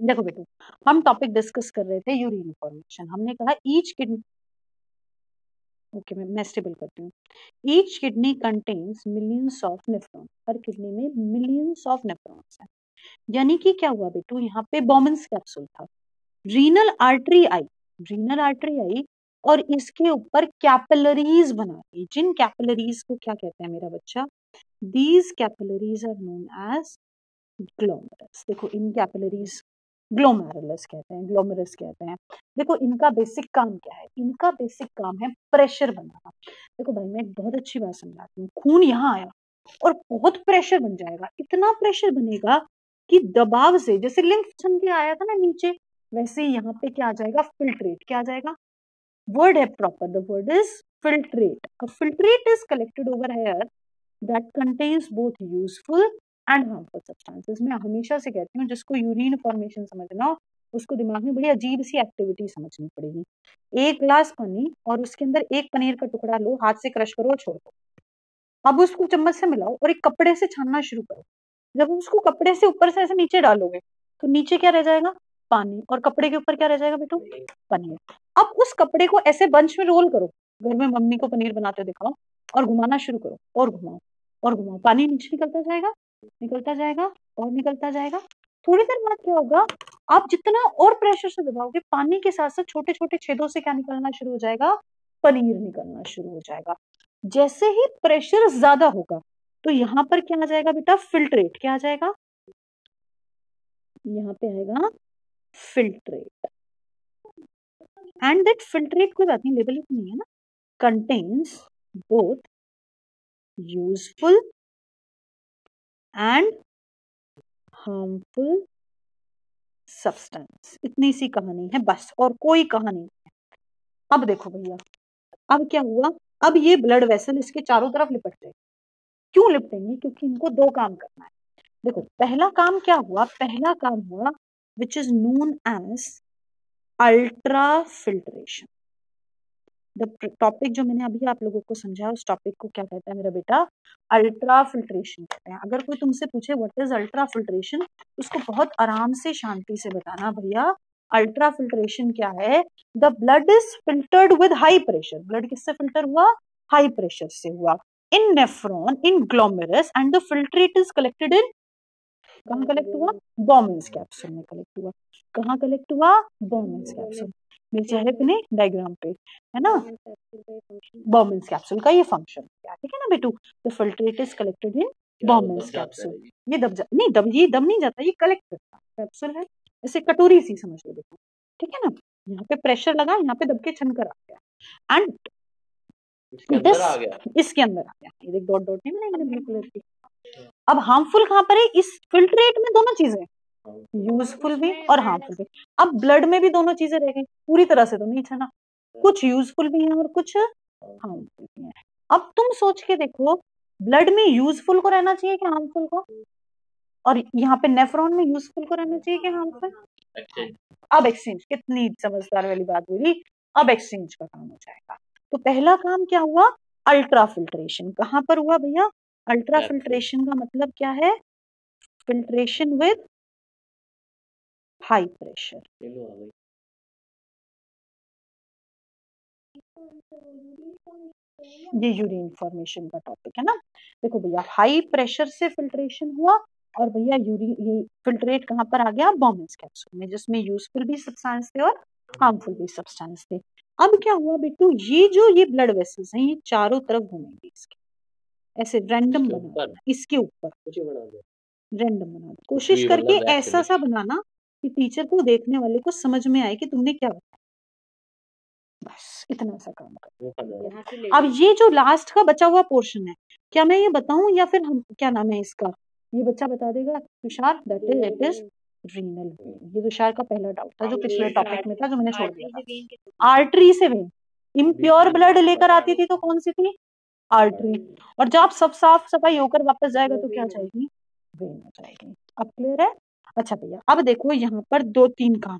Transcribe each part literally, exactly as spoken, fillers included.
देखो बेटू, हम टॉपिक डिस्कस कर रहे थे यूरिन फॉर्मेशन। हमने कहा ईच किडनी, ओके मैं मैं स्टेबल करती हूँ। Each kidney contains millions of nephron, हर किडनी में मिलियंस ऑफ नेफ्रॉन्स हैं। यानी कि क्या हुआ बेटू, यहाँ पे बॉमन्स कैप्सूल था, रीनल आर्टरी आई, रीनल आर्टरी आई और इसके ऊपर कैपिलरीज बना दी। जिन कैपिलरीज को क्या कहते हैं मेरा बच्चा, these capillaries are known as glomerulus. देखो इन कैपिलरीज ग्लोमेरुलस कहते हैं, ग्लोमेरुलस कहते हैं। देखो इनका बेसिक काम क्या है, इनका बेसिक काम है प्रेशर बनाना। देखो भाई मैं एक बहुत अच्छी बात समझाती हूँ, खून यहाँ आया और बहुत प्रेशर बन जाएगा, इतना प्रेशर बनेगा कि दबाव से, जैसे लिम्फ छन के आया था ना नीचे, वैसे ही यहाँ पे क्या आ जाएगा, फिल्ट्रेट। क्या आ जाएगा, वर्ड है proper, the word is filtrate. A filtrate is collected over here that contains both useful and harmful substances। मैं हमेशा से कहती हूँ जिसको यूरिन फॉर्मेशन समझना हो उसको दिमाग में बड़ी अजीब सी एक्टिविटी समझनी पड़ेगी। एक ग्लास पानी और उसके अंदर एक पनीर का टुकड़ा लो, हाथ से क्रश करो और छोड़ दो। अब उसको चम्मच से मिलाओ और एक कपड़े से छानना शुरू करो। जब उसको कपड़े से ऊपर से ऐसे नीचे डालोगे तो नीचे क्या रह जाएगा, पानी, और कपड़े के ऊपर क्या रह जाएगा बेटू, पनीर। अब उस कपड़े को ऐसे बंच में रोल करो, घर में मम्मी को पनीर बनाते दिखाओ और घुमाना शुरू करो और घुमाओ और घुमाओ, पानी नीचे निकलता जाएगा, निकलता जाएगा और निकलता जाएगा। थोड़ी देर बाद क्या होगा, आप जितना और प्रेशर से दबाओगे पानी के साथ साथ छोटे छोटे छेदों से क्या निकलना शुरू हो जाएगा, पनीर निकलना शुरू हो जाएगा। जैसे ही प्रेशर ज्यादा होगा तो यहाँ पर क्या आ जाएगा बेटा, फिल्ट्रेट। क्या आ जाएगा, यहाँ पे आएगा फिल्ट्रेट। एंड दैट फिल्ट्रेट कोई बात नहीं, लेबल ही नहीं है ना, contains both useful and harmful substance. इतनी सी कहानी है बस, और कोई कहानी नहीं है। अब देखो भैया, अब क्या हुआ, अब ये ब्लड वेसल इसके चारों तरफ लिपट गए। क्यों लिपटेंगे, क्योंकि इनको दो काम करना है। देखो पहला काम क्या हुआ, पहला काम हुआ which is known as ultra filtration. The topic जो मैंने अभी आप लोगों को समझाया उस टॉपिक को क्या कहता है मेरा बेटा, अल्ट्रा फिल्ट्रेशन कहते हैं। अगर कोई तुमसे पूछे व्हाट इज अल्ट्रा फिल्ट्रेशन, उसको बहुत आराम से शांति से बताना, भैया अल्ट्रा फिल्ट्रेशन क्या है, the blood is filtered with high pressure. Blood किससे फिल्टर हुआ, हाई प्रेशर से हुआ, in nephron, in glomerulus, and the filtrate is collected in, कहाँ कलेक्ट हुआ, बॉमन्स कैप्सूल में कलेक्ट हुआ। कहाँ कलेक्ट हुआ, बॉमन्स कैप्सूल। मेरे चेहरे पे नहीं, डायग्राम पे है ना, बॉमन्स कैप्सूल का ये फंक्शन है, ठीक है ना बेटू। The filtrate is collected in Bowman's capsule. ये दब जा नहीं, दब ये दब नहीं जाता, ये कलेक्ट करता कैप्सूल है, ऐसे कटोरी सी समझ लो बेटू, ठीक है ना। यहाँ पे प्रेशर लगा, यहाँ पे दब के छन कर आ गया, एंड इसके अंदर आ गया, इसके अंदर आ गया। ये देख डॉट डॉट नहीं बने मैंने ब्लू कलर की। अब हार्मफुल कहाँ पर है, इस फिल्ट्रेट में दोनों चीजें, यूजफुल भी और हार्मफुल भी। अब ब्लड में भी दोनों चीजें रह गई, पूरी तरह से तो नहीं छना, कुछ यूजफुल भी है और कुछ हार्मफुल भी है। अब तुम सोच के देखो, ब्लड में यूजफुल को रहना चाहिए कि हार्मफुल को, और यहाँ पे नेफ्रॉन में यूजफुल को रहना चाहिए कि हार्मफुल। अब एक्सचेंज, कितनी समझदार वाली बात बोली, अब एक्सचेंज का काम हो जाएगा। तो पहला काम क्या हुआ, अल्ट्रा फिल्ट्रेशन। कहाँ पर हुआ भैया, अल्ट्रा फिल्ट्रेशन का मतलब क्या है, फिल्ट्रेशन विद हाई प्रेशर। ये यूरिन फॉर्मेशन का टॉपिक है ना। देखो भैया हाई प्रेशर से फिल्ट्रेशन हुआ और भैया यूरिन, ये फिल्ट्रेट कहाँ पर आ गया, बॉमन्स कैप्सूल में, जिसमें यूजफुल भी सब्सटेंस थे और हार्मफुल भी सब्सटेंस थे। अब क्या हुआ बेटू, ये जो ये ब्लड वेसल्स हैं ये चारों तरफ घूमेंगे, इसके ऐसे रैंडम बना, इसके ऊपर रैंडम बना, कोशिश करके ऐसा सा बनाना कि टीचर को, देखने वाले को समझ में आए कि तुमने क्या बताया, बस इतना सा काम कर। अब ये जो लास्ट का बचा हुआ पोर्शन है, क्या मैं ये बताऊं या फिर हम, क्या नाम है इसका, ये बच्चा बता देगा Tushar, that is it is renal vein. ये तुषार का पहला डाउट था जो पिछले टॉपिक में था, जो मैंने छोड़ दिया। आर्टरी से वेन, इम्प्योर ब्लड लेकर आती थी तो कौन सी थी, आर्टरी, और जब सब साफ सफाई होकर वापस जाएगा तो क्या जाएगी, वेन हो जाएगी। अब क्लियर है। अच्छा भैया अब देखो यहाँ पर दो तीन काम,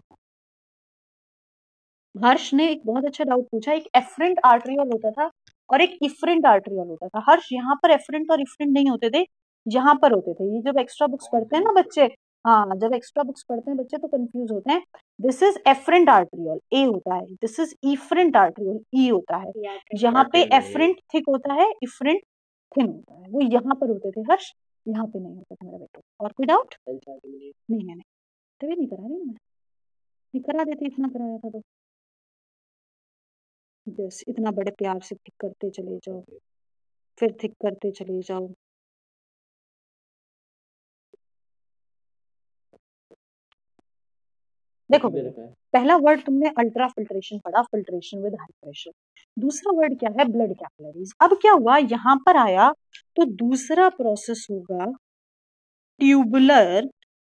हर्ष ने एक बहुत अच्छा डाउट पूछा, एक एफरेंट आर्टरियोल होता था और एक इफरेंट आर्टरियोल होता था। हर्ष यहाँ पर एफरेंट और इफरेंट नहीं होते थे, यहाँ पर होते थे। ये जब एक्स्ट्रा बुक्स पढ़ते हैं ना बच्चे, हाँ, जब एक्स्ट्रा बुक्स पढ़ते हैं बच्चे तो कंफ्यूज होते हैं। This is afferent arteriole, A होता है। This is efferent arteriole, E होता है। यहाँ पे एफरेंट थिक होता है, इफरेंट थिन होता है। वो यहाँ पर होते थे हर्ष, यहाँ पे नहीं होता था मेरा बेटा। और कोई डाउट? नहीं है, नहीं तभी नहीं करा रही ना मैं, नहीं करा देती, इतना कराया था तो। बस इतना बड़े प्यार से थिक करते चले जाओ, फिर थिक करते चले जाओ। देखो पहला वर्ड तुमने अल्ट्रा फिल्ट्रेशन पढ़ा, फिल्ट्रेशन विद हाई प्रेशर। दूसरा वर्ड क्या है? Blood capillaries. अब क्या हुआ, यहाँ पर आया तो दूसरा प्रोसेस होगा ट्यूबुलर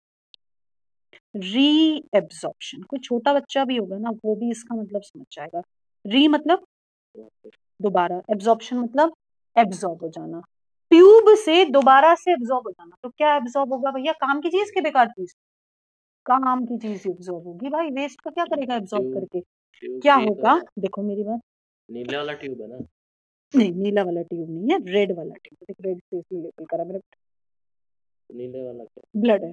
रीएब्जॉर्प्शन। कोई छोटा बच्चा भी होगा ना वो भी इसका मतलब समझ जाएगा। री मतलब दोबारा, एब्जॉर्प्शन मतलब एब्जॉर्ब हो जाना, ट्यूब से दोबारा से एब्जॉर्ब हो जाना। तो क्या एब्जॉर्ब होगा भैया? काम की चीज के बेकार चीज? काम की चीज एब्जॉर्ब होगी भाई। वेस्ट का क्या करेगा एब्जॉर्ब करके? क्या होगा? देखो मेरी बात, नीला वाला ट्यूब है ना? नहीं नीला वाला ट्यूब नहीं है, रेड वाला ट्यूब। देख रेड से इसलिए लेबल करा मैंने। नीले वाला क्या? ब्लड है।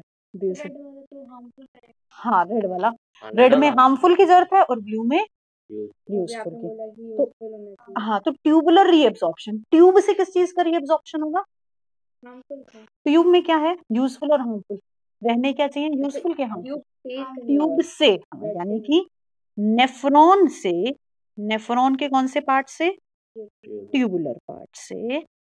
हाँ रेड वाला, रेड में हार्मफुल की जरूरत है और ब्लू में यूजफुल की। तो हाँ, तो ट्यूबुलर रीएब्जॉर्प्शन, ट्यूब से किस चीज का रीएब्जॉर्प्शन होगा? ट्यूब में क्या है? यूजफुल और हार्मफुल। रहने क्या चाहिए? यूजफुल के हार्मफुल? ट्यूब से, यानी कि नेफ्रॉन से, नेफ्रॉन के कौन से पार्ट से? ट्यूबुलर पार्ट से।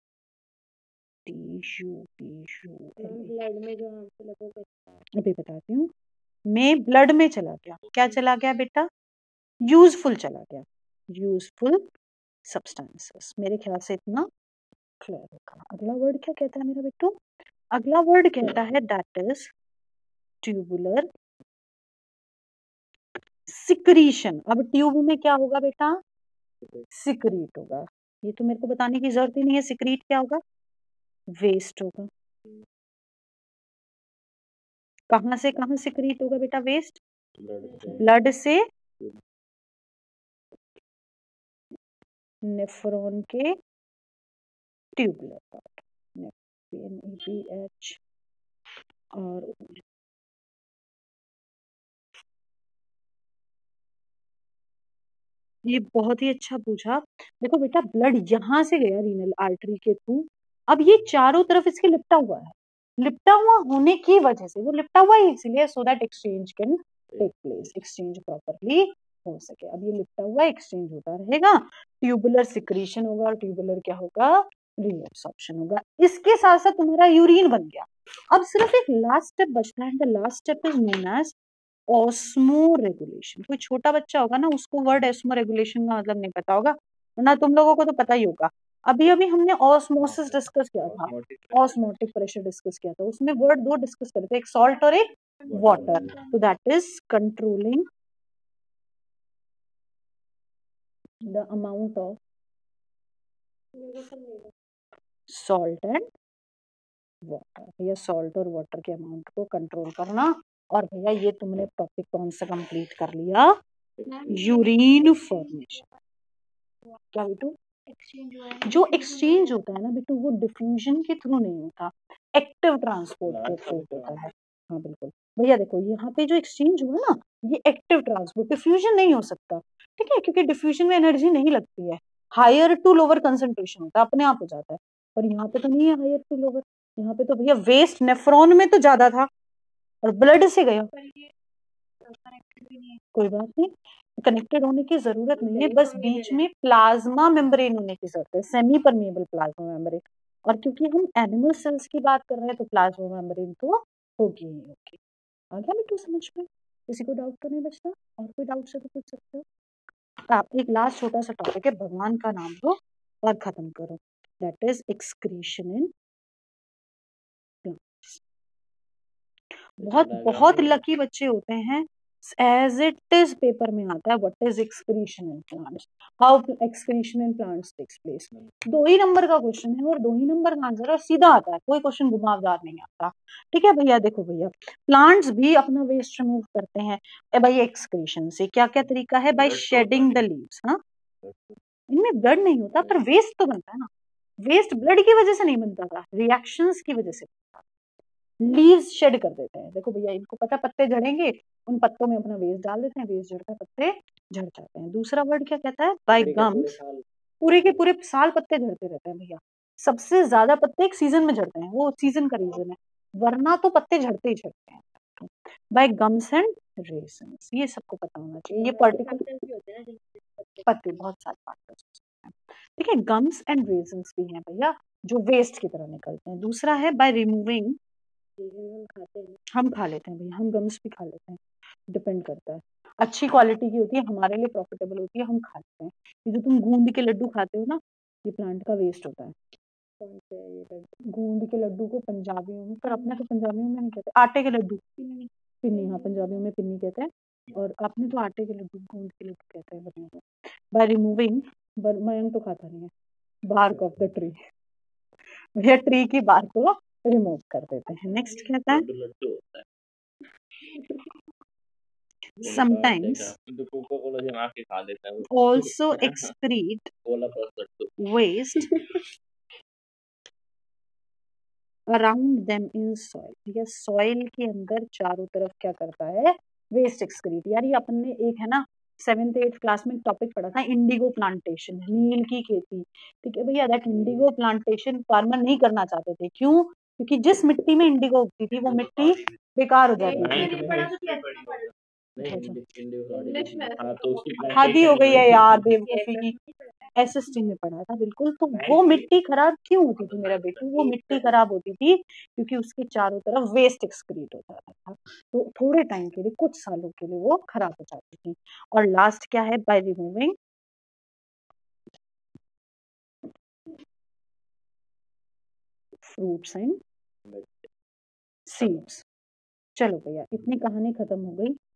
टिश्यू टिश्यू ब्लड में जो अभी बताती हूँ, में ब्लड में चला गया। क्या चला गया बेटा? यूजफुल चला गया, यूजफुल सब्सटेंसेस। मेरे ख्याल से इतना क्लियर होगा। अगला वर्ड क्या कहता है मेरा बेटू? अगला वर्ड कहता है दैट इज ट्यूबुलर सिक्रीशन। अब ट्यूब में क्या होगा बेटा? सिक्रीट होगा। ये तो मेरे को बताने की जरूरत ही नहीं है, सिक्रीट क्या होगा? वेस्ट होगा। कहां से कहां सिक्रीट होगा बेटा वेस्ट? ब्लड से नेफ्रॉन के ट्यूबुलर पार्ट, एच और ये बहुत ही अच्छा पूछा। देखो बेटा ब्लड यहां से गया रीनल आर्टरी के थ्रू, अब ये चारों तरफ इसके लिपटा हुआ है। लिपटा हुआ होने की वजह से, वो लिपटा हुआ है इसलिए so that exchange can take place, exchange properly हो सके। अब ये लिपटा हुआ एक्सचेंज होता रहेगा, ट्यूबुलर सिक्रीशन होगा और ट्यूबुलर क्या होगा? रीएब्सॉर्प्शन होगा। इसके साथ साथ तुम्हारा यूरिन बन गया। अब सिर्फ एक लास्ट स्टेप बचता है, the last step is known as osmoregulation. कोई छोटा बच्चा होगा ना उसको वर्ड ऑस्मो रेगुलेशन का मतलब नहीं पता होगा, ना तुम लोगों को तो पता ही होगा। अभी अभी हमने ऑस्मोसिस डिस्कस किया था, ऑस्मोटिक प्रेशर डिस्कस किया था, उसमें वर्ड दो डिस्कस करे थे, एक सॉल्ट और एक वाटर। तो that is controlling the amount of salt and water. भैया सॉल्ट और वाटर के अमाउंट को कंट्रोल करना। और भैया ये तुमने टॉपिक कौन सा कंप्लीट कर लिया? Urine formation. क्या बेटू? जो एक्सचेंज होता है ना बेटू वो डिफ्यूजन के थ्रू नहीं होता, एक्टिव ट्रांसपोर्ट के थ्रू होता है। हाँ बिल्कुल भैया, देखो यहाँ पे जो एक्सचेंज हुआ ना ये एक्टिव ट्रांसपोर्ट, डिफ्यूजन नहीं हो सकता, ठीक है, क्योंकि डिफ्यूजन में एनर्जी नहीं लगती है। हायर टू लोअर कंसंट्रेशन होता है, अपने आप हो जाता है। पर यहाँ पे तो नहीं है हायर टू लोअर, यहाँ पे तो भैया वेस्ट नेफ्रॉन में तो ज्यादा था और ब्लड से गया। कोई बात नहीं, कनेक्टेड होने की जरूरत नहीं है, बस बीच में प्लाज्मा मेम्ब्रेन होने की जरूरत है, सेमी परमेबल प्लाज्मा मेम्ब्रेन। और क्योंकि हम एनिमल सेल्स की बात कर रहे हैं तो प्लाज्मा मेम्ब्रेन तो होगी ही होगी। आ गया बेटू समझ में? किसी को डाउट तो नहीं बचता? और कोई डाउट से तो पूछ सकते हो। आप एक लास्ट छोटा सा टॉपिक है, भगवान का नाम लो और खत्म करो, that is excretion in plants. बहुत बहुत लकी बच्चे होते हैं, एज इट इज पेपर में आता है what is excretion in plants, how excretion in plants takes place. दो ही नंबर का क्वेश्चन है और दो ही नंबर का आंसर है, सीधा आता है, कोई क्वेश्चन घुमावदार नहीं आता। ठीक है भैया, देखो भैया प्लांट्स भी अपना वेस्ट रिमूव करते हैं ए भाई एक्सक्रीशन से। क्या क्या तरीका है? By shedding the leaves. हाँ, इनमें ब्लड नहीं होता पर वेस्ट तो बनता है ना। वेस्ट ब्लड की वजह से नहीं बनता था, रिएक्शंस की वजह से बनता था। लीव्स शेड कर देते हैं। देखो भैया इनको पता पत्ते झड़ेंगे, उन पत्तों में अपना वेस्ट डाल देते हैं, वेस्ट झड़ता है, पत्ते झड़ जाते हैं। दूसरा वर्ड क्या कहता है? बाय गम्स, पूरे के पूरे साल पत्ते झड़ते रहते हैं भैया। सबसे ज्यादा पत्ते एक सीजन में झड़ते हैं, वो सीजन का रीजन है, वरना तो पत्ते झड़ते ही झड़ते हैं। बाय गम्स एंड रेजन्स, ये सबको पता होना चाहिए। ये पर्टिकुलर पत्ते बहुत सारे पार्टिकल्स होते हैं, ठीक है। गम्स एंड रेजन्स भी हैं भैया जो वेस्ट की तरह निकलते हैं। दूसरा है बाय रिमूविंग, हम खा लेते हैं भैया, हम गम्स भी खा लेते हैं, डिपेंड करता है, अच्छी क्वालिटी की होती है, हमारे लिए प्रॉफिटेबल होती है, हम खा लेते हैं। ये जो तुम गूंद के लड्डू खाते हो ना, ये प्लांट का वेस्ट होता है। गूंद के लड्डू को पंजाबियों में, पर अपने तो पंजाबियों में नहीं कहते, आटे के लड्डू, पिन्नी, हाँ पंजाबियों में पिन्नी कहते हैं, और आपने तो आटे के लड्डू, गूंद के लड्डू कहते हैं बने हुए। बाय रिमूविंग, मयंक तो खाता नहीं है, बार्क ऑफ द ट्री, भैया ट्री की बार्क को रिमूव कर देते हैं। नेक्स्ट कहता है sometimes also excrete waste around them in soil, या सॉइल के अंदर चारों तरफ क्या करता है? Waste excrete. यार ये अपन ने एक है ना सेवेंथ एट्थ क्लास में टॉपिक पढ़ा था, इंडिगो प्लांटेशन, नील की खेती, ठीक है भैया। दैट इंडिगो प्लांटेशन फार्मर नहीं करना चाहते थे, क्यों? क्योंकि जिस मिट्टी में इंडिगो उगती थी वो मिट्टी बेकार हो जाती थी। हादी हो गई है यार बेवकूफी की, एसएसटी में पढ़ा था बिल्कुल। तो वो मिट्टी खराब क्यों होती थी मेरा बेटू? वो मिट्टी खराब होती थी क्योंकि उसके चारों तरफ वेस्ट एक्सक्रीट होता था, तो थोड़े टाइम के लिए, कुछ सालों के लिए वो खराब हो जाती थी। और लास्ट क्या है? By removing fruits and seeds. चलो भैया इतनी कहानी खत्म हो गई।